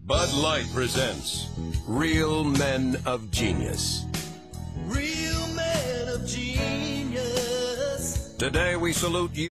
Bud Light presents Real Men of Genius. Real men of genius. Today we salute you.